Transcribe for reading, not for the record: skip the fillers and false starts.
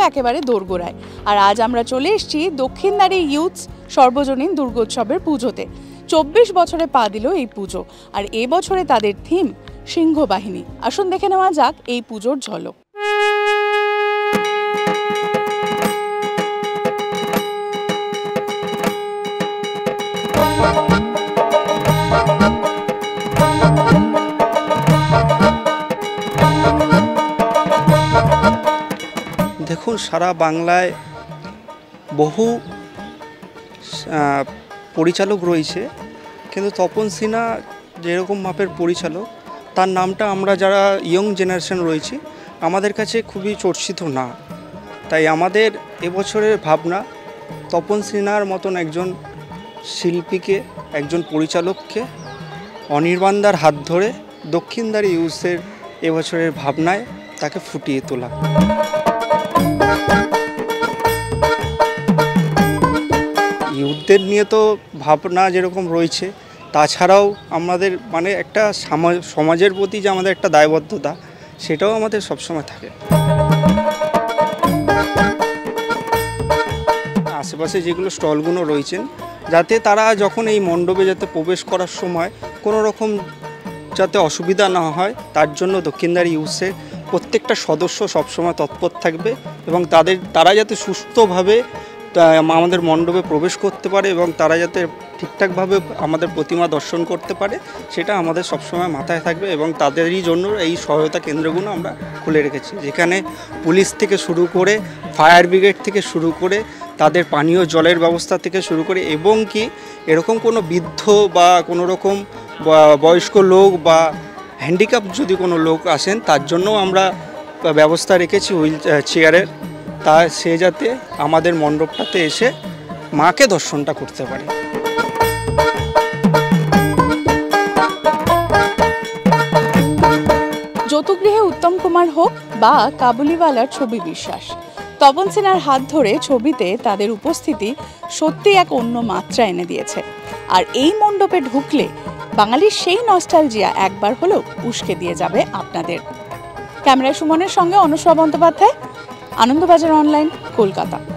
একেবারে দোরগোড়ায়। আর আজ আমরা চলে এসেছি দক্ষিণদ্বারে ইউথ সর্বজনীন দুর্গোৎসবের পুজোতে। 24 বছরে পা দিল এই পুজো, আর এবছরে তাদের থিম সিংহ বাহিনী। আসুন দেখে নেওয়া যাক এই পুজোর ঝলক। দেখুন, সারা বাংলায় বহু পরিচালক রয়েছে, কিন্তু তপন সিনহা যেরকম মাপের পরিচালক, তার নামটা আমরা যারা ইয়ং জেনারেশন রয়েছি আমাদের কাছে খুবই চর্চিত না। তাই আমাদের এবছরের ভাবনা তপন সিনহার মতন একজন শিল্পীকে, একজন পরিচালককে অনির্বাণদার হাত ধরে দক্ষিণদ্বারে ইউথের এবছরের ভাবনায় তাকে ফুটিয়ে তোলা। ইউথদের নিয়ে তো ভাবনা যেরকম রয়েছে, তাছাড়াও আমাদের একটা সমাজের প্রতি যে আমাদের একটা দায়বদ্ধতা, সেটাও আমাদের সবসময় থাকে। আশেপাশে যেগুলো স্টলগুলো রয়েছেন, যাতে তারা যখন এই মণ্ডপে যাতে প্রবেশ করার সময় কোনো রকম যাতে অসুবিধা না হয়, তার জন্য দক্ষিণদ্বারে ইউথের প্রত্যেকটা সদস্য সবসময় তৎপর থাকবে এবং তারা যাতে সুস্থভাবে আমাদের মণ্ডপে প্রবেশ করতে পারে এবং তারা যাতে ঠিকঠাকভাবে আমাদের প্রতিমা দর্শন করতে পারে, সেটা আমাদের সবসময় মাথায় থাকবে। এবং তাদেরই জন্য এই সহায়তা কেন্দ্রগুলো আমরা খুলে রেখেছি, যেখানে পুলিশ থেকে শুরু করে, ফায়ার ব্রিগেড থেকে শুরু করে, তাদের পানীয় জলের ব্যবস্থা থেকে শুরু করে, এবং কি এরকম কোনো বৃদ্ধ বা কোনো রকম বয়স্ক লোক বা হ্যান্ডিক্যাপ যদি কোনো লোক আসেন, তার জন্য আমরা ব্যবস্থা রেখেছি হুইল চেয়ারের, সে যাতে আমাদের মণ্ডপটাতে এসে মাকে দর্শনটা করতে পারে। যৌতুকগৃহে উত্তম কুমার হোক বা কাবুলিওয়ালার ছবি বিশ্বাস, তপন সিনহার হাত ধরে ছবিতে তাদের উপস্থিতি সত্যি এক অন্য মাত্রা এনে দিয়েছে। আর এই মণ্ডপে ঢুকলে বাঙালির সেই নস্টালজিয়া একবার হলেও উস্কে দিয়ে যাবে আপনাদের। ক্যামেরায় সুমনের সঙ্গে অনুসরা বন্দ্যোপাধ্যায়, আনন্দবাজার অনলাইন, কলকাতা।